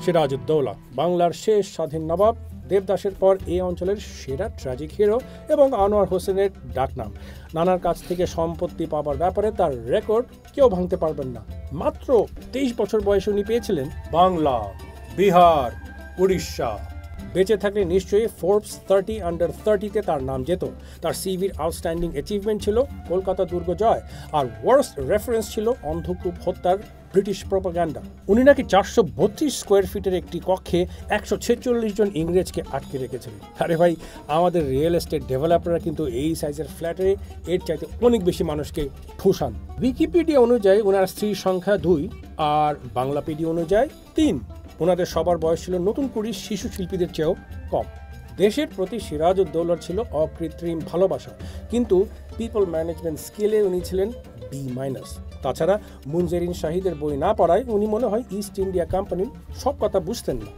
সিরাজউদ্দৌলা বাংলার শেষ স্বাধীন নবাব। দেবদাসের পর এই অঞ্চলের সেরা ট্র্যাজিক হিরো এবং আনোয়ার হোসেনের ডাকনাম। নানার কাছ থেকে সম্পত্তি পাওয়ার ব্যাপারে তার রেকর্ড কেউ ভাঙতে পারবেন না। মাত্র 23 বছর বয়সে উনি পেয়েছিলেন বাংলা, বিহার, উড়িষ্যা। বেঁচে থাকলে নিশ্চয়ই ফোর্বস 30 আন্ডার 30-তে তার নাম যেত। তার সিভির আউটস্ট্যান্ডিং অ্যাচিভমেন্ট ছিল কলকাতা দুর্গ জয়, আর ওয়ার্স্ট রেফারেন্স ছিল অন্ধকূপ হত্যার ব্রিটিশ প্রোপাগান্ডা। উনি নাকি 432 স্কোয়ার ফিটের একটি কক্ষে 146 জন ইংরেজকে আটকে রেখেছিলেন। আরে ভাই, আমাদের রিয়েল এস্টেট ডেভেলপাররা কিন্তু এই সাইজের ফ্ল্যাটে এর চাইতে অনেক বেশি মানুষকে ঠুসান। উইকিপিডিয়া অনুযায়ী ওনার স্ত্রীর সংখ্যা 2 আর বাংলাপিডিয়া অনুযায়ী 3। ওনাদের সবার বয়স ছিল নতুন কুড়ির শিশু শিল্পীদের চেয়েও কম। দেশের প্রতি সিরাজউদ্দৌলার ছিল অকৃত্রিম ভালোবাসা, কিন্তু পিপল ম্যানেজমেন্ট স্কিলে উনি ছিলেন B-। তাছাড়া মুনজেরিন শাহিদের বই না পড়ায় উনি মনে হয় ইস্ট ইন্ডিয়া কোম্পানির সব কথা বুঝতেন না।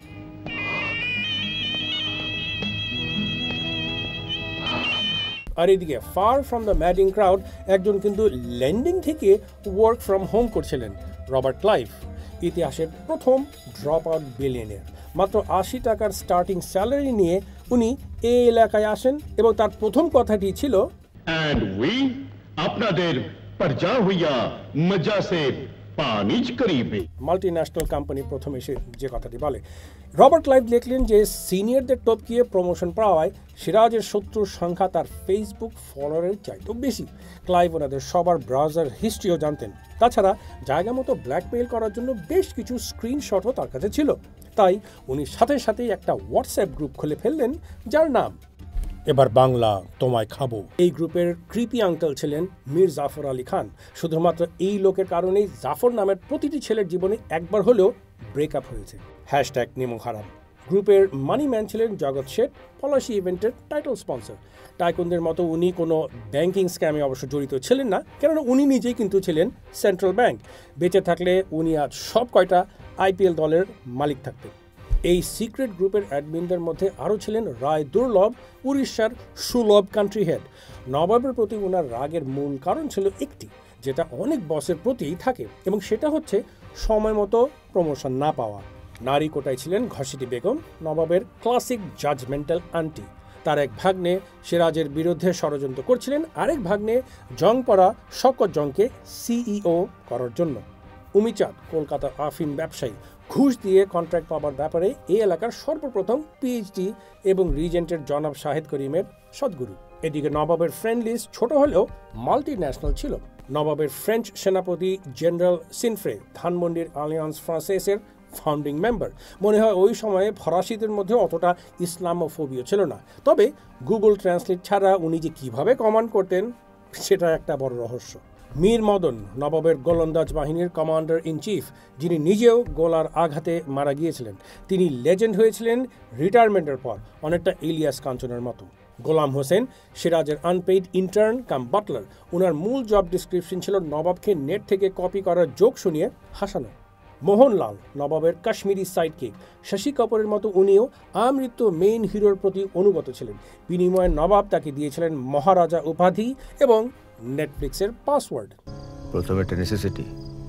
আর এদিকে far from the madding crowd একজন কিন্তু ল্যান্ডিং থেকে ওয়ার্ক ফ্রম হোম করছিলেন, রবার্ট ক্লাইভ। ইতিহাসের প্রথম ড্রপ আউট বিলিয়নিয়ার। মাত্র 80 টাকার স্টার্টিং স্যালারি নিয়ে উনি এই এলাকায় আসেন এবং তার প্রথম কথাটি ছিল, এন্ড উই আপনাদের পরজা হইয়া মজা সে পানিজ করিবে। মাল্টি ন্যাশনাল কোম্পানি প্রথম এসে যে কথাটি বলে। রবার্ট ক্লাইভ লিখলেন যে সিনিয়রদের টপকিয়ে প্রমোশন পাওয়ায় সিরাজের শত্রুর সংখ্যা তার ফেসবুক ফলোয়ারের চাইতেও বেশি। ক্লাইভ ওনাদের সবার ব্রাউজার হিস্ট্রিও জানতেন। তাছাড়া জায়গা মতো ব্ল্যাকমেইল করার জন্য বেশ কিছু স্ক্রিনশটও তার কাছে ছিল। তাই উনি সাথে সাথেই একটা হোয়াটসঅ্যাপ গ্রুপ খুলে ফেললেন, যার নাম এবার বাংলা তোমায় খাবো। এই গ্রুপের ক্রিপি আঙ্কেল ছিলেন মীর জাফর আলী খান। শুধুমাত্র এই লোকের কারণেই জাফর নামের প্রতিটি ছেলের জীবনে একবার হলেও ব্রেকআপ হয়েছে। হ্যাশট্যাগ নিমো হারাম। গ্রুপের মানি ম্যান ছিলেন জগৎ শেঠ, পলাশি ইভেন্টের টাইটেল স্পন্সর। টাইকুনদের মতো উনি কোনো ব্যাংকিং স্ক্যামে অবশ্য জড়িত ছিলেন না, কেননা উনি নিজেই কিন্তু ছিলেন সেন্ট্রাল ব্যাংক। বেঁচে থাকলে উনি আজ সব কয়টা IPL দলের মালিক থাকতেন। এই সিক্রেট গ্রুপের অ্যাডমিনদের মধ্যে আরও ছিলেন রায় দুর্লভ, উড়িষ্যার সুলভ কান্ট্রি হেড। নবাবের প্রতি ওনার রাগের মূল কারণ ছিল একটি, যেটা অনেক বসের প্রতিই থাকে, এবং সেটা হচ্ছে সময় মতো প্রমোশন না পাওয়া। নারী কোটায় ছিলেন ঘসিটি বেগম, নবাবের ক্লাসিক জাজমেন্টাল আন্টি। তার এক ভাগ্নে সিরাজের বিরুদ্ধে ষড়যন্ত্র করছিলেন, আরেক ভাগ্নে জং পড়া শওকত জংকে CEO করার জন্য। উমিচাঁদ কলকাতার আফিম ব্যবসায়ী, ঘুষ দিয়ে কন্ট্রাক্ট পাওয়ার ব্যাপারে এই এলাকার সর্বপ্রথম PhD এবং রিজেন্টের জনাব শাহেদ করিমের সদ্গুরু। এদিকে নবাবের ফ্রেন্ড লিস্ট ছোট হলেও মাল্টি ন্যাশনাল ছিল। নবাবের ফ্রেঞ্চ সেনাপতি জেনারেল সিনফ্রে ধানমন্ডির আলিয়ান্স ফ্রান্সেসের ফাউন্ডিং মেম্বার। মনে হয় ওই সময়ে ফরাসিদের মধ্যে অতটা ইসলামোফোবিয়া ছিল না, তবে গুগল ট্রান্সলেট ছাড়া উনি যে কিভাবে কমান্ড করতেন সেটা একটা বড় রহস্য। মীর মদন নবাবের গোলন্দাজ বাহিনীর কমান্ডার ইন চিফ, যিনি নিজেও গোলার আঘাতে মারা গিয়েছিলেন। তিনি লেজেন্ড হয়েছিলেন রিটায়ারমেন্টের পর, অনেকটা ইলিয়াস কাঞ্চনের মতো। গোলাম হোসেন সিরাজের আনপেইড ইন্টার্ন কাম বাটলার। ওনার মূল জব ডিসক্রিপশন ছিল নবাবকে নেট থেকে কপি করার জোক শুনিয়ে হাসানো। মোহনলাল নবাবের কাশ্মীরি সাইডকিক। শশী কাপুরের মতো উনিও আমৃত্যু মেইন হিরোর প্রতি অনুগত ছিলেন। বিনিময়ে নবাব তাকে দিয়েছিলেন মহারাজা উপাধি এবং নেটফ্লিক্সের পাসওয়ার্ড। প্রথমে একটা নেসেসিটি,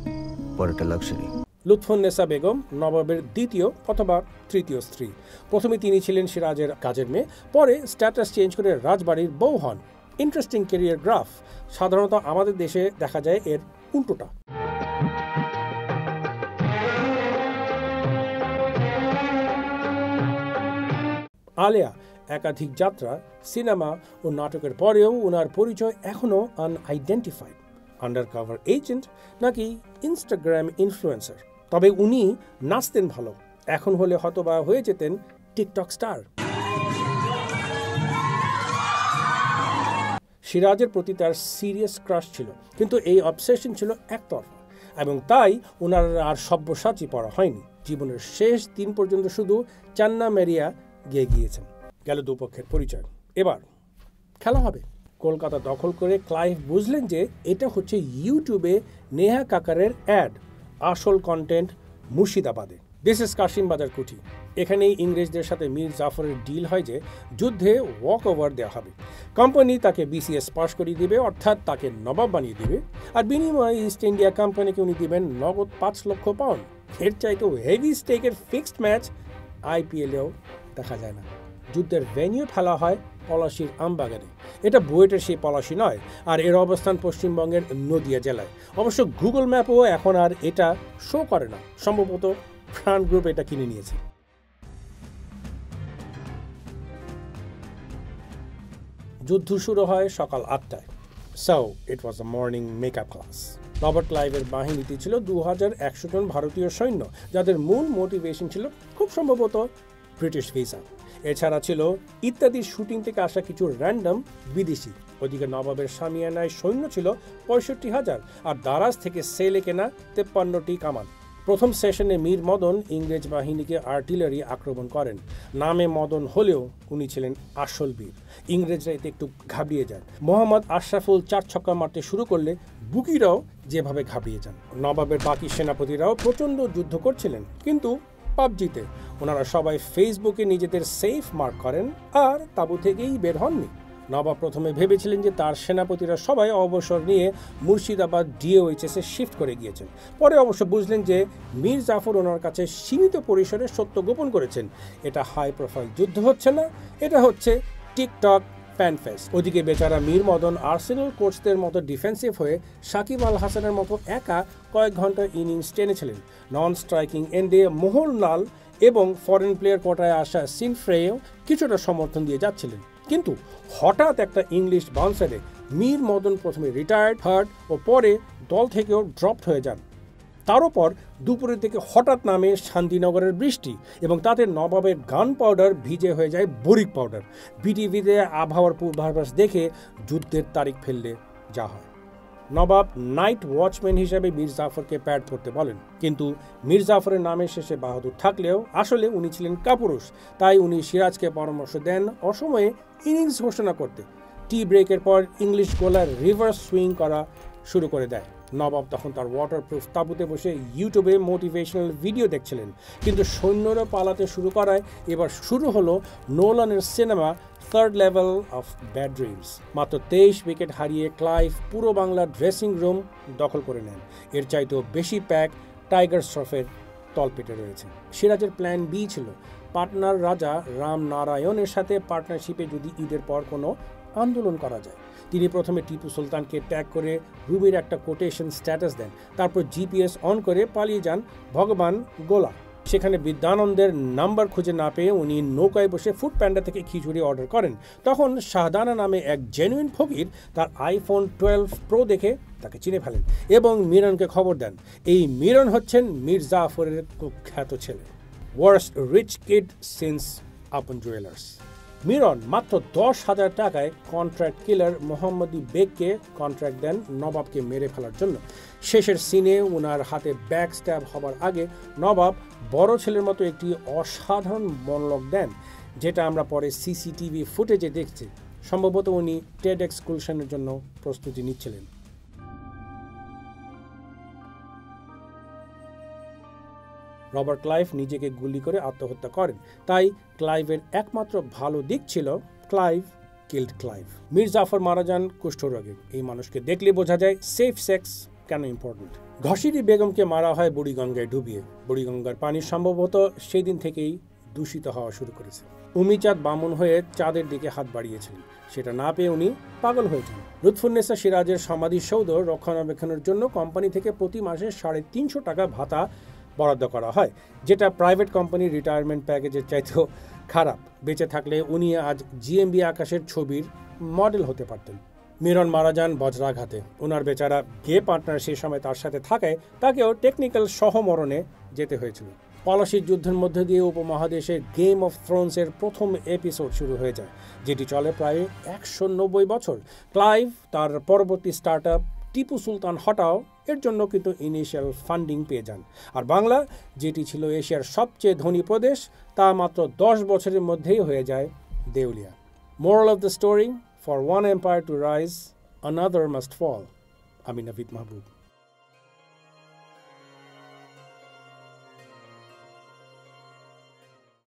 পরেরটা লাক্সারি। লুৎফুন্নেসা বেগম নবাবের দ্বিতীয় অথবা তৃতীয় স্ত্রী। প্রথমে তিনি ছিলেন সিরাজের কাজের মেয়ে, পরে স্ট্যাটাস চেঞ্জ করে রাজবাড়ির বউ হন। Interesting career graph. সাধারণত আমাদের দেশে দেখা যায় এর উল্টোটা। আলেয়া একাধিক যাত্রা, সিনেমা ও নাটকের পরেও ওনার পরিচয় এখনও আনআইডেন্টিফাইড। আন্ডারকভার এজেন্ট নাকি ইনস্টাগ্রাম ইনফ্লুয়েন্সার। তবে উনি নাচতেন ভালো, এখন হলে হয়তোবা হয়ে যেতেন টিকটক স্টার। সিরাজের প্রতি তার সিরিয়াস ক্রাশ ছিল, কিন্তু এই অবসেশন ছিল একতরফা, এবং তাই ওনার আর সব্যসাচী পড়া হয়নি। জীবনের শেষ দিন পর্যন্ত শুধু চান্না মেরিয়া গেয়ে গিয়েছেন। গেল দুপক্ষের পরিচয়। এবার খেলা হবে। কলকাতা দখল করে ক্লাইভ বুঝলেন যে এটা হচ্ছে ইউটিউবে নেহা কাকারের অ্যাড। আসল কন্টেন্ট মুর্শিদাবাদে। This is Kashim Bazar Kuthi. এখানেই ইংরেজদের সাথে মীর জাফরের ডিল হয় যে যুদ্ধে ওয়াক ওভার দেওয়া হবে। কোম্পানি তাকে BCS পাস করিয়ে দিবে, অর্থাৎ তাকে নবাব বানিয়ে দিবে, আর বিনিময়ে ইস্ট ইন্ডিয়া কোম্পানিকে উনি দিবেন নগদ 5 লক্ষ পাউন্ড। এর চাইতেও হেভি স্টেকের ফিক্সড ম্যাচ আইপিএলেও দেখা যায় না। যুদ্ধের ভেন্যু ফেলা হয় পলাশীর আমবাগানে। এটা বুয়েটের সেই পলাশী নয়, আর এর অবস্থান পশ্চিমবঙ্গের নদিয়া জেলায়। অবশ্য গুগল ম্যাপও এখন আর এটা শো করে না, সম্ভবত ফ্রান গ্রুপ এটা কিনে নিয়েছে। যুদ্ধ শুরু হয় সকাল 8টায়। So it was a morning makeup class. Robert ক্লাইভের বাহিনীতে ছিল 2100 জন ভারতীয় সৈন্য, যাদের মূল মোটিভেশন ছিল খুব সম্ভবত ব্রিটিশ ভিসা। এছাড়া ছিল ইত্যাদি শুটিং থেকে আসা কিছু র্যান্ডম বিদেশি। ওদিকে নবাবের সামিয়ানায় সৈন্য ছিল 65,000, আর দারাজ থেকে সেলে কেনা 53টি কামান। প্রথম সেশনে মীর মদন ইংরেজ বাহিনীকে আর্টিলারি আক্রমণ করেন। নামে মদন হলেও উনি ছিলেন আসল বীর। ইংরেজরা এতে একটু ঘাবড়িয়ে যান। মোহাম্মদ আশরাফুল 4 ছক্কা মারতে শুরু করলে বুকিরাও যেভাবে ঘাবড়িয়ে যান। নবাবের বাকি সেনাপতিরাও প্রচণ্ড যুদ্ধ করছিলেন, কিন্তু পাবজিতে ওনারা সবাই ফেসবুকে নিজেদের সেফ মার্ক করেন আর তাঁবু থেকেই বের হননি। নবাব প্রথমে ভেবেছিলেন যে তার সেনাপতিরা সবাই অবসর নিয়ে মুর্শিদাবাদ ডিওএইচএসে শিফট করে গিয়েছেন। পরে অবশ্য বুঝলেন যে মীর জাফর ওনার কাছে সীমিত পরিসরে সত্য গোপন করেছেন। এটা হাই প্রোফাইল যুদ্ধ হচ্ছে না, এটা হচ্ছে টিকটক ফ্যানফেস্ট। ওদিকে বেচারা মীর মদন আর্সেনাল কোচদের মতো ডিফেন্সিভ হয়ে সাকিব আল হাসানের মতো একা কয়েক ঘন্টা ইনিংস টেনেছিলেন। নন স্ট্রাইকিং এন্ডে মোহনলাল এবং ফরেন প্লেয়ার কোটায় আসা সিনফ্রেও কিছুটা সমর্থন দিয়ে যাচ্ছিলেন। কিন্তু হঠাৎ একটা ইংলিশ বাউন্সারে মীর মদন প্রথমে রিটায়ার্ড, হার্ট ও পরে দল থেকেও ড্রপড হয়ে যান। তার উপর দুপুরের দিকে হঠাৎ নামে শান্তিনগরের বৃষ্টি, এবং তাতে নবাবের গান পাউডার ভিজে হয়ে যায় বরিক পাউডার। বিটিভিতে আবহাওয়ার পূর্বাভাস দেখে যুদ্ধের তারিখ ফেললে যা হয়। নবাব নাইট ওয়াচম্যান হিসেবে মীর জাফরকে প্যাড করতে বলেন, কিন্তু মীর জাফরের নামের শেষে বাহাদুর থাকলেও আসলে উনি ছিলেন কাপুরুষ। তাই উনি সিরাজকে পরামর্শ দেন অসময়ে ইনিংস ঘোষণা করতে। টি ব্রেকের পর ইংলিশ গোলার রিভার্স সুইং করা শুরু করে দেয়। নবাব তখন তার ওয়াটারপ্রুফ তাঁবুতে বসে ইউটিউবে মোটিভেশনাল ভিডিও দেখছিলেন, কিন্তু সৈন্যরা পালাতে শুরু করায় এবার শুরু হলো নোলানের cinema third level of bad dreams. মাত্র 23 উইকেট হারিয়ে ক্লাইভ পুরো বাংলার ড্রেসিং রুম দখল করে নেন। এর চাইতেও বেশি প্যাক টাইগার শ্রফের তলপেটে রয়েছে। সিরাজের প্ল্যান বি ছিল পাটনার রাজা রাম নারায়ণের সাথে পার্টনারশিপে যদি ঈদের পর কোনো আন্দোলন করা যায়। তিনি প্রথমে টিপু সুলতানকে ট্যাগ করে রুবির একটা কোটেশন স্ট্যাটাস দেন, তারপর জিপিএস অন করে পালিয়ে যান ভগবান গোলা। সেখানে বিদ্যানন্দের নাম্বার খুঁজে না পেয়ে উনি নৌকায় বসে ফুড প্যান্ডা থেকে খিচুড়ি অর্ডার করেন। তখন শাহদানা নামে এক জেনুইন ফকির তার আইফোন 12 প্রো দেখে তাকে চিনে ফেলেন এবং মিরনকে খবর দেন। এই মিরন হচ্ছেন মীর জাফরের কুখ্যাত ছেলে, worst rich kid since Apon jewellers. Miran মাত্র 10,000 টাকায় কন্ট্রাক্ট কিলার মোহাম্মদী বেগকে কন্ট্রাক্ট দেন নবাবকে মেরে ফেলার জন্য। শেষের সিনে ওনার হাতে ব্যাক স্ট্যাব হবার আগে নবাব বড় ছেলের মতো একটি অসাধারণ মনোলগ দেন, যেটা আমরা পরে সিসিটিভি ফুটেজে দেখছি। সম্ভবত উনি টেড এক্সকার্শনের জন্য প্রস্তুতি নিচ্ছিলেন। রবার্ট ক্লাইভ নিজেকে গুলি করে আত্মহত্যা করেন। তাই ক্লাইভের একমাত্র ভালো দিক ছিল Clive killed Clive. Mir Jafar মারা যান কুষ্ঠরোগে। এই মানুষকে দেখলে বোঝা যায় সেফ সেক্স কেন ইম্পর্টেন্ট। ঘসিরি বেগমকে মারা হয় বুড়িগঙ্গায় ডুবিয়ে। বুড়িগঙ্গার পানি সম্ভবত সেই দিন থেকেই দূষিত হওয়া শুরু করেছে। উমিচাঁদ বামুন হয়ে চাঁদের দিকে হাত বাড়িয়েছিলেন, সেটা না পেয়ে উনি পাগল হয়ে যান। লুৎফুন্নেসা সিরাজের সমাধিসৌধ রক্ষণাবেক্ষণের জন্য কোম্পানি থেকে প্রতি মাসে 350 টাকা ভাতা বরাদ্দ করা হয়, যেটা প্রাইভেট কোম্পানির রিটায়ারমেন্ট প্যাকেজের চাইতেও খারাপ। বেঁচে থাকলে উনি আজ জিএমবি আকাশের ছবির মডেল হতে পারতেন। মিরন মারা যান বজ্রাঘাতে। ওনার বেচারা গে পার্টনার সেই সময় তার সাথে থাকায় তাকেও টেকনিক্যাল সহমরণে যেতে হয়েছিল। পলাশির যুদ্ধের মধ্যে দিয়ে উপমহাদেশে গেম অফ থ্রোনসের প্রথম এপিসোড শুরু হয়ে যায়, যেটি চলে প্রায় 190 বছর। ক্লাইভ তার পরবর্তী স্টার্ট আপ টিপু সুলতান হটাও এর জন্য কিন্তু ইনিশিয়াল ফান্ডিং পেয়ে যান। আর বাংলা, যেটি ছিল এশিয়ার সবচেয়ে ধনী প্রদেশ, তা মাত্র 10 বছরের মধ্যেই হয়ে যায় দেউলিয়া। Moral of the story, for one empire to rise, another must fall. আমি নাভিদ মাহবুব।